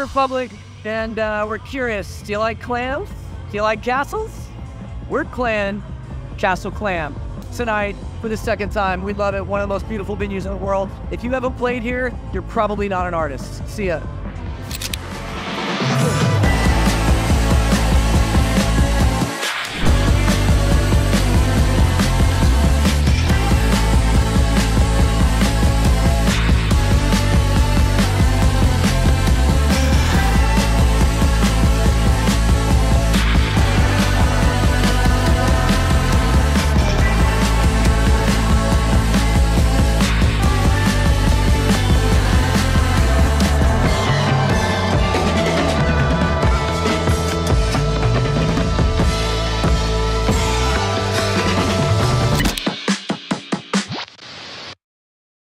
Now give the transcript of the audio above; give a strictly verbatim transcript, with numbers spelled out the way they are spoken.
Republic, and uh, we're curious. Do you like clams? Do you like castles? We're Clan, Castle Clam. Tonight, for the second time, we love it. One of the most beautiful venues in the world. If you haven't played here, you're probably not an artist. See ya.